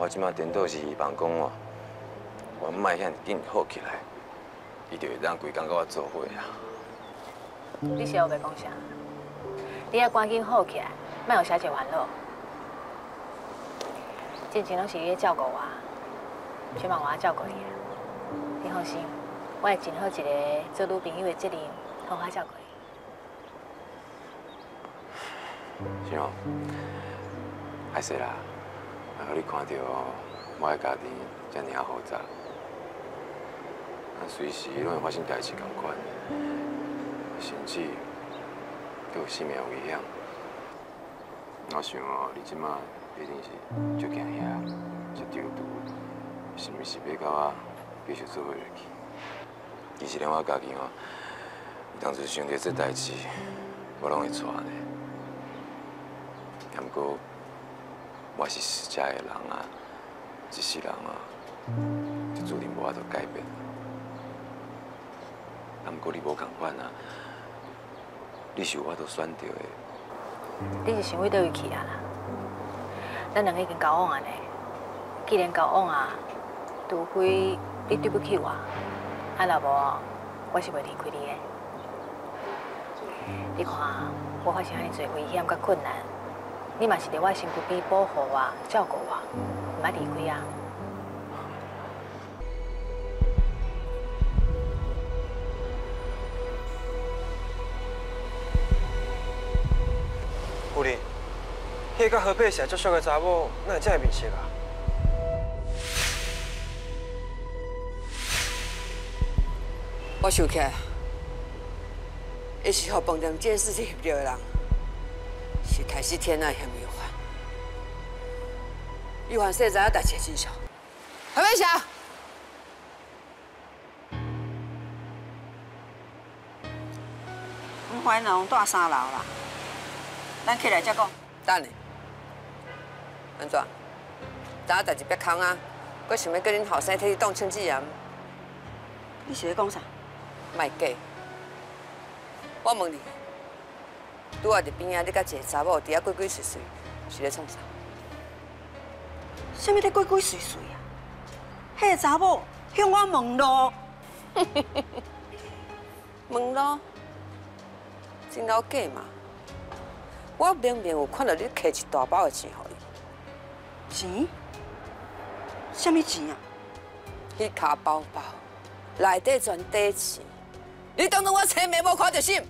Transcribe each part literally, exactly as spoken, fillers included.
我即马颠倒是希望讲哦，我莫遐紧好起来，伊就会当规工甲我做伙啊。 你是后袂讲啥？你爱赶紧好起来，莫有小姐烦恼。之前拢是你咧照顾我，即马我要照顾你啊！你放心，我会尽好一个做女朋友的责任，好好照顾你。 是哦，还是啦，互你看到我的家庭遮尔啊复杂，啊随时拢会发生代志共款，甚至都有性命危险。我想哦，你即马一定是足惊遐、足丢毒，是毋是要甲我继续做下去？其实连我家己哦，当初想到这代志，我拢会错呢。不过，我是施家的人啊，一世人啊，就注定无法度改变。不过你无共款啊，你是有法度选择的。 你是想为倒位去啊啦？咱两个已经交往啊呢。既然交往啊，除非你对不起我，啊若无，我是袂离开你的。你看，我发生遐尼多危险甲困难。你嘛是伫我身躯边保护我、照顾我，唔爱离开啊！ 夫人，迄个河背社足俗的查某，哪会这样面色啊？ 我想起来，伊是和饭店监视器翕到的人。是台西天爱嫌玉环，玉环细仔代志真相。何文祥， 阮怀农住三楼啦，咱起来再讲。 等下，安怎？今仔代志别空啊！我想要叫恁后生替你当清洁员。 你是咧讲啥？ 卖假！我问你。拄啊，伫边仔，你甲一个查某伫遐鬼鬼祟祟，是咧创啥？ 什么咧鬼鬼祟祟啊？迄个查某向我问路。 问路？真够假嘛？我明明有看到你摕一大包的钱互伊。 钱？什么钱啊？ 迄卡包包内底全底钱，你当作我青眉无看到心？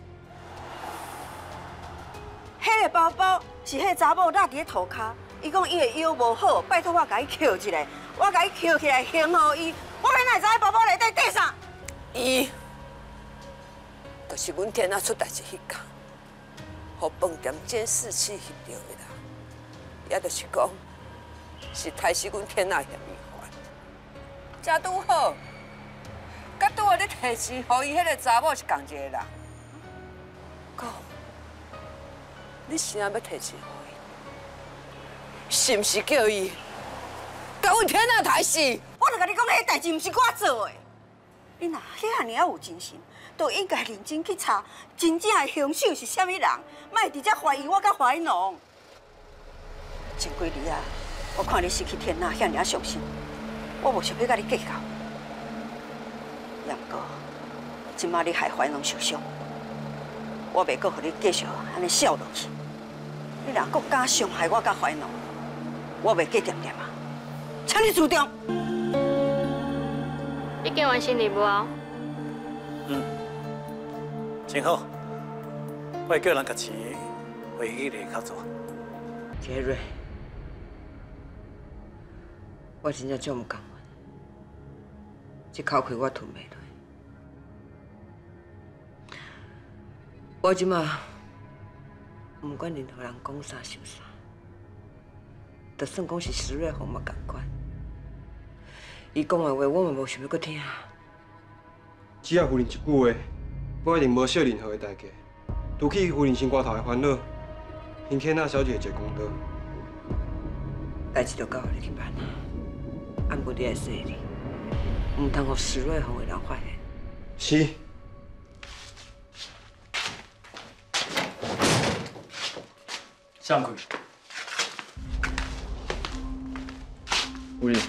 迄个包包是迄个查某落伫咧涂骹，伊讲伊的腰无好，拜托我甲伊捡一个，我甲伊捡起来还互伊，我要哪会知影包包内底缀啥？ 伊，就是阮天仔出代志迄天，互饭店监视器翕到的啦，也就是讲，是杀死阮天仔嫌疑犯。正拄好，甲拄啊咧提钱，互伊迄个查某是同一个人。讲。你啥要提钱互伊？是毋是叫伊甲阮天仔刣死？ 我就甲你讲，迄代志毋是我做的。你若迄遐尔有真心，就应该认真去查真正的凶手是啥物人，莫直接怀疑我甲怀农。前几日啊，我看你失去天仔遐尔伤心，我无想要甲你计较。也毋过，即马你害怀农受伤。我袂阁互你继续安尼笑落去。你若阁敢伤害我甲怀农，我袂记念念啊！请你自重。 你见完新礼物啊？ 嗯，真好。我会叫人甲钱汇去你口座。 杰瑞，我真正足唔甘愿，这口气我吞袂落。我即马唔管任何人讲啥想啥，就算讲是石瑞红嘛共款。伊讲的话，我嘛无想要搁听。 只要夫人一句话，我一定无少任何的代价，拄起夫人心肝头的烦恼，还欠那小姐一个公道。 代志就交互你去办啊，按不你来说你，唔通互石瑞红的人发现。 是。 上开。 有哩。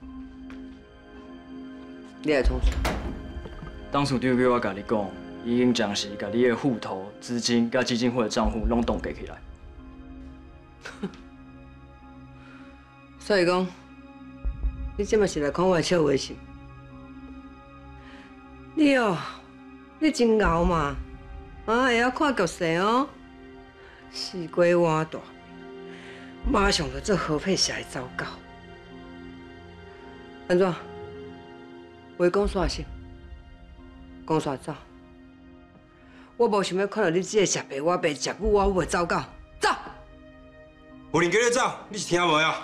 你来创啥？ 董事长叫我甲你讲，已经暂时甲你的户头、资金甲基金会的账户拢冻结起来。 所以讲，你即嘛是来看我的笑话是？你哦，你真敖嘛，啊会晓看局势哦。四龟碗大，马上就做合配社的走狗。安怎？话讲煞实，讲煞走。我无想要看到你这个食白我白食母我母的走狗。走！ 有人叫你走，你是听无呀？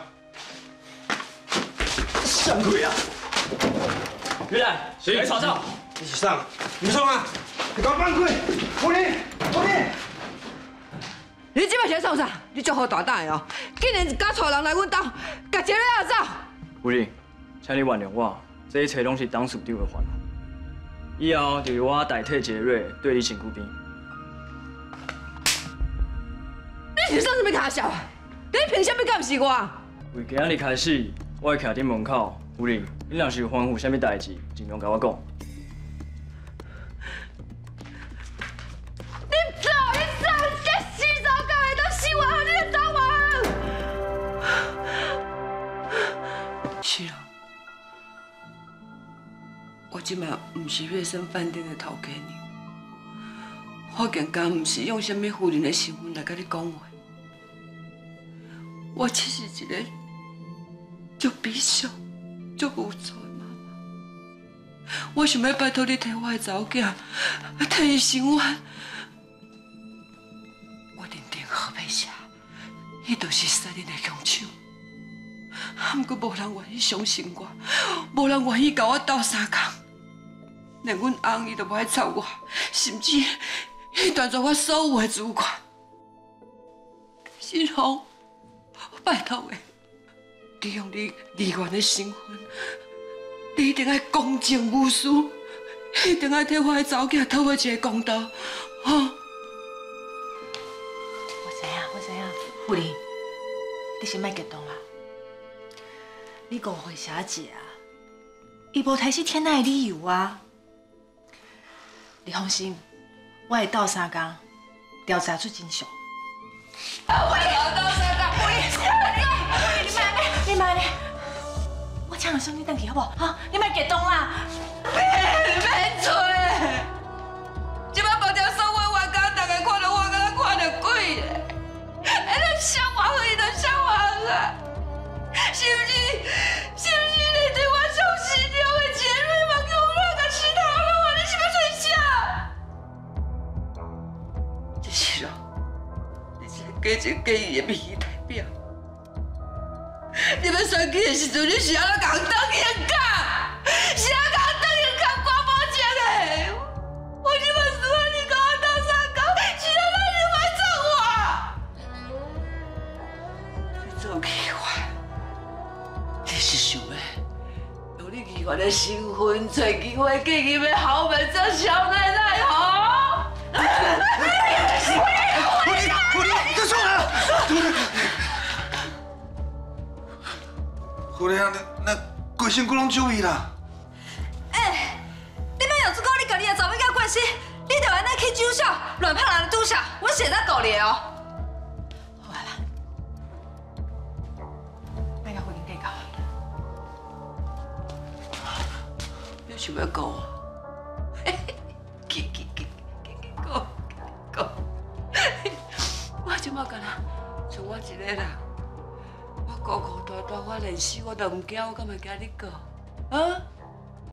什么鬼啊！玉兰，谁来吵吵？ 你是啥？你爽啊！你给我放开！有人，有人！ 你即摆是创啥？你足好大胆的哦！竟然一家带人来阮家，甲一个仔走！ 有人，请你原谅我，这一切拢是董事长的烦恼。以后就由我代替杰瑞对你身躯边。 你是上什么卡笑啊？你凭什么敢是我？ 为今日开始，我会徛伫门口。有人，你若是有吩咐啥物代志，尽量甲我讲。 你走，你走，这死走狗的都死我，你就走啊！是啊，我即摆唔是月升饭店的头家娘，我更加唔是用什么夫人的身份来甲你讲话。我只是一个足悲伤、足无助的妈妈。我想要拜托你替我的查某囝，替伊生还。我认定好歹写，伊就是杀人的凶手。不过无人愿意相信我，无人愿意甲我斗相共，连阮翁伊都无爱睬我，甚至伊断绝我所有的资源。新红。拜托的，利用你议员的身份，你一定要公正无私，一定要替我的查某囝讨回一个公道，哈！ 我知影，我知影，夫人，你先莫激动啦。你误会小姐啊，伊无提起天籁的理由啊。你放心，我会斗相共，调查出真相。啊！我斗相共，夫人。你慢咧，我请人送你回去好不好？哈，你莫激动啦。 免吹！即摆目条所有员工，大家看到我，敢若看到鬼咧。哎，那想亡了，伊就想亡啊！是不是？是不是你对我忠心了的杰瑞嘛？给我那个吃头了，我你是不是想？这是哦，你是假情假意的民意代表。你要选举的时阵，你是安怎共当应甲？是安怎当应甲挂保证的？我即摆需要你甲我斗相共，是安怎你买走我？你做议员，你是想要用你议员的身份找机会继入的豪门做小奶奶吼？ 我你我你你干啥啊？夫人，那规身躯拢酒味啦！ 哎，你莫用这个你家己的查某囝关系，你就安尼去酒小乱拍人的赌下，我现在告你哦。 好啊啦，莫甲夫人计较。 你想要讲啊？去去去去去讲讲！我即马干哪？剩我一个人。我孤孤单单，我连死我都唔惊，我敢会惊你过？啊？